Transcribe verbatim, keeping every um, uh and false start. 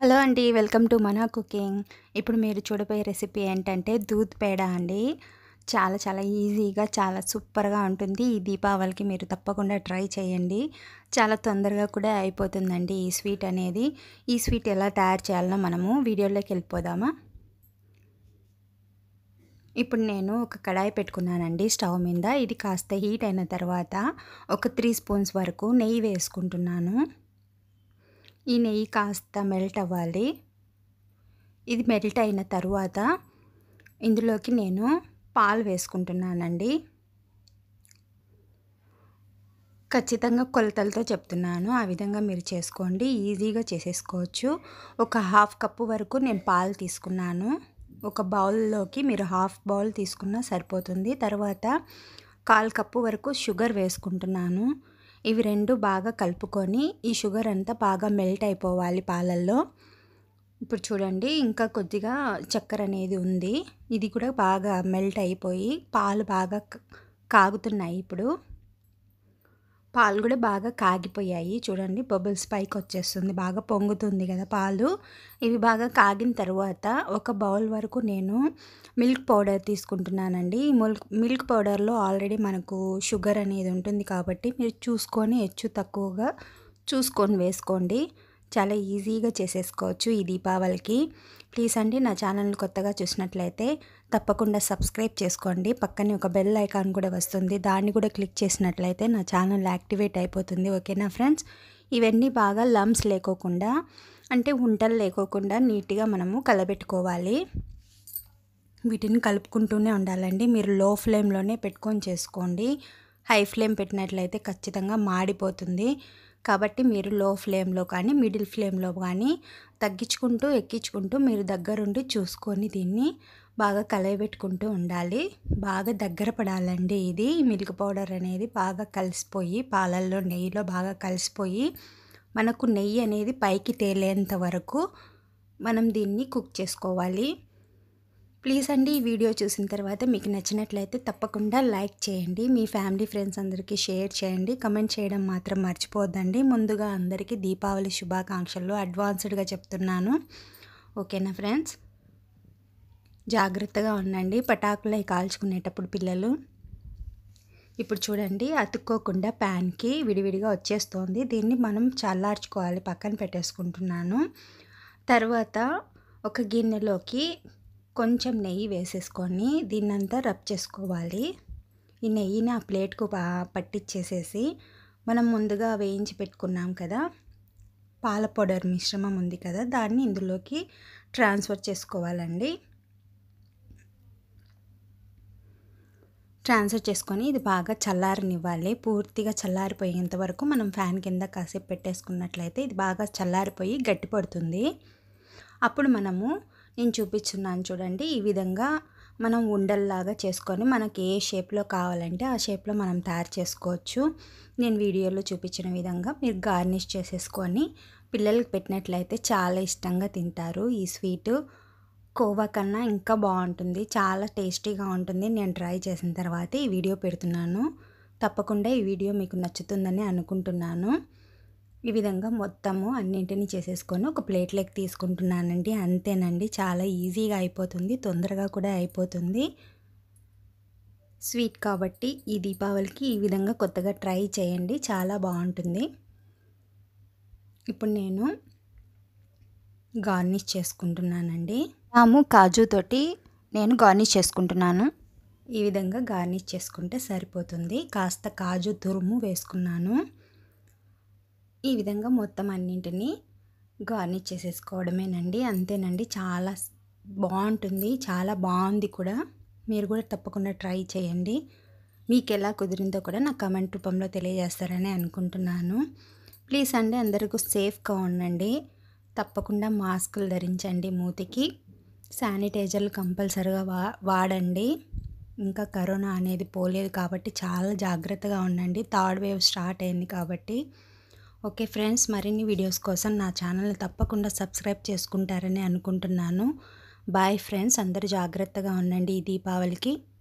Hello అండి. Welcome to మన cooking. ఇప్పుడు మీరు చూడబోయే రెసిపీ ఏంటంటే దూద్ పేడ అండి. చాలా చాలా ఈజీగా చాలా సూపర్‌గా ఉంటుంది. ఈ దీపావళికి మీరు తప్పకుండా ట్రై చేయండి. చాలా తొందరగా కూడా అయిపోతుందండి ఈ స్వీట్ అనేది. ఈ స్వీట్ ఎలా తయారు చేయాలో మనము వీడియోలోకి వెళ్ళిపోదామా? ఇప్పుడు నేను ఒక కడాయి పెట్టుకున్నానండి స్టవ్ మీద. ఇది కాస్త హీట్ అయిన తర్వాత ఒక మూడు స్పూన్స్ వరకు నెయ్యి వేసుకుంటున్నాను. ఈ నెయ్యి కాస్త మెల్ట్ అవ్వాలి. ఇది మెల్ట్ అయిన తరువాత ఇందులోకి నేను పాలు వేసుకుంటున్నానండి. ఖచ్చితంగా కొలతలతో చెప్తున్నాను. ఆ విధంగా మీరు చేసుకోండి. ఈజీగా చేసేసుకోవచ్చు. ఒక హాఫ్ కప్పు వరకు నేను పాలు తీసుకున్నాను. ఒక బౌల్లోకి మీరు హాఫ్ బౌల్ తీసుకున్నా సరిపోతుంది. తర్వాత కాల్ కప్పు వరకు షుగర్ వేసుకుంటున్నాను. ఇవి రెండు బాగా కలుపుకొని ఈ షుగర్ అంతా బాగా మెల్ట్ అయిపోవాలి పాలల్లో. ఇప్పుడు చూడండి ఇంకా కొద్దిగా చక్కెర అనేది ఉంది. ఇది కూడా బాగా మెల్ట్ అయిపోయి పాలు బాగా కాగుతున్నాయి. ఇప్పుడు పాలు కూడా బాగా కాగిపోయాయి. చూడండి బబుల్స్ పైకి వచ్చేస్తుంది. బాగా పొంగుతుంది కదా పాలు. ఇవి బాగా కాగిన తర్వాత ఒక బౌల్ వరకు నేను మిల్క్ పౌడర్ తీసుకుంటున్నానండి. మిల్క్ మిల్క్ పౌడర్లో ఆల్రెడీ మనకు షుగర్ అనేది ఉంటుంది కాబట్టి మీరు చూసుకొని హెచ్చు తక్కువగా చూసుకొని వేసుకోండి. చాలా ఈజీగా చేసేసుకోవచ్చు ఈ దీపావళికి. ప్లీజ్ అండి నా ఛానల్ని కొత్తగా చూసినట్లయితే తప్పకుండా సబ్స్క్రైబ్ చేసుకోండి. పక్కనే ఒక బెల్ ఐకాన్ కూడా వస్తుంది. దాన్ని కూడా క్లిక్ చేసినట్లయితే నా ఛానల్ యాక్టివేట్ అయిపోతుంది. ఓకేనా ఫ్రెండ్స్? ఇవన్నీ బాగా లమ్స్ లేకోకుండా అంటే ఉంటలు లేకోకుండా నీట్గా మనము కలబెట్టుకోవాలి. వీటిని కలుపుకుంటూనే ఉండాలండి. మీరు లో ఫ్లేమ్లోనే పెట్టుకొని చేసుకోండి. హై ఫ్లేమ్ పెట్టినట్లయితే ఖచ్చితంగా మాడిపోతుంది. కాబట్టి మీరు లో ఫ్లేమ్లో కానీ మిడిల్ ఫ్లేమ్లో కానీ తగ్గించుకుంటూ ఎక్కించుకుంటూ మీరు దగ్గరుండి చూసుకొని దీన్ని బాగా కలయబెట్టుకుంటూ ఉండాలి. బాగా దగ్గర పడాలండి. ఇది మిల్క్ పౌడర్ అనేది బాగా కలిసిపోయి పాలల్లో నెయ్యిలో బాగా కలిసిపోయి మనకు నెయ్యి అనేది పైకి తేలేంత వరకు మనం దీన్ని కుక్ చేసుకోవాలి. ప్లీజ్ అండి ఈ వీడియో చూసిన తర్వాత మీకు నచ్చినట్లయితే తప్పకుండా లైక్ చేయండి. మీ ఫ్యామిలీ ఫ్రెండ్స్ అందరికీ షేర్ చేయండి. కమెంట్ చేయడం మాత్రం మర్చిపోద్దండి. ముందుగా అందరికీ దీపావళి శుభాకాంక్షలు అడ్వాన్స్డ్గా చెప్తున్నాను. ఓకేనా ఫ్రెండ్స్? జాగ్రత్తగా ఉండండి పటాకులు అవి కాల్చుకునేటప్పుడు పిల్లలు. ఇప్పుడు చూడండి అతుక్కోకుండా ప్యాన్కి విడివిడిగా వచ్చేస్తోంది. దీన్ని మనం చల్లార్చుకోవాలి. పక్కన పెట్టేసుకుంటున్నాను. తర్వాత ఒక గిన్నెలోకి కొంచెం నెయ్యి వేసేసుకొని దీన్నంతా రబ్ చేసుకోవాలి. ఈ నెయ్యిని ఆ ప్లేట్కు పట్టించేసేసి మనం ముందుగా వేయించి పెట్టుకున్నాం కదా పాల పౌడర్ మిశ్రమం ఉంది కదా దాన్ని ఇందులోకి ట్రాన్స్ఫర్ చేసుకోవాలండి. ట్రాన్స్ఫర్ చేసుకొని ఇది బాగా చల్లారనివ్వాలి. పూర్తిగా చల్లారిపోయేంత వరకు మనం ఫ్యాన్ కింద కాసేపు పెట్టేసుకున్నట్లయితే ఇది బాగా చల్లారిపోయి గట్టిపడుతుంది. అప్పుడు మనము నేను చూపిస్తున్నాను చూడండి. ఈ విధంగా మనం ఉండల్లాగా చేసుకొని మనకి ఏ షేప్లో కావాలంటే ఆ షేప్లో మనం తయారు చేసుకోవచ్చు. నేను వీడియోలో చూపించిన విధంగా మీరు గార్నిష్ చేసేసుకొని పిల్లలకి పెట్టినట్లయితే చాలా ఇష్టంగా తింటారు. ఈ స్వీటు కోవా కన్నా ఇంకా బాగుంటుంది. చాలా టేస్టీగా ఉంటుంది. నేను ట్రై చేసిన తర్వాత ఈ వీడియో పెడుతున్నాను. తప్పకుండా ఈ వీడియో మీకు నచ్చుతుందని అనుకుంటున్నాను. ఈ విధంగా మొత్తము అన్నింటినీ చేసేసుకొని ఒక ప్లేట్లోకి తీసుకుంటున్నానండి. అంతేనండి. చాలా ఈజీగా అయిపోతుంది. తొందరగా కూడా అయిపోతుంది. స్వీట్ కాబట్టి ఈ దీపావళికి ఈ విధంగా కొత్తగా ట్రై చేయండి. చాలా బాగుంటుంది. ఇప్పుడు నేను గార్నిష్ చేసుకుంటున్నానండి. ఆము కాజుతోటి నేను గార్నిష్ చేసుకుంటున్నాను. ఈ విధంగా గార్నిష్ చేసుకుంటే సరిపోతుంది. కాస్త కాజు తురుము వేసుకున్నాను. ఈ విధంగా మొత్తం అన్నింటినీ గార్నిష్ చేసేసుకోవడమేనండి. అంతేనండి. చాలా బాగుంటుంది. చాలా బాగుంది కూడా. మీరు కూడా తప్పకుండా ట్రై చేయండి. మీకు ఎలా కుదిరిందో కూడా నాకు కమెంట్ రూపంలో తెలియజేస్తారని అనుకుంటున్నాను. ప్లీజ్ అండి అందరికీ సేఫ్గా ఉండండి. తప్పకుండా మాస్కులు ధరించండి. మూతికి శానిటైజర్లు కంపల్సరీగా వా వాడండి. ఇంకా కరోనా అనేది పోలేదు కాబట్టి చాలా జాగ్రత్తగా ఉండండి. థర్డ్ వేవ్ స్టార్ట్ అయింది కాబట్టి. ఓకే ఫ్రెండ్స్, మరిన్ని వీడియోస్ కోసం నా ఛానల్ని తప్పకుండా సబ్స్క్రైబ్ చేసుకుంటారని అనుకుంటున్నాను. బాయ్ ఫ్రెండ్స్, అందరూ జాగ్రత్తగా ఉండండి ఈ దీపావళికి.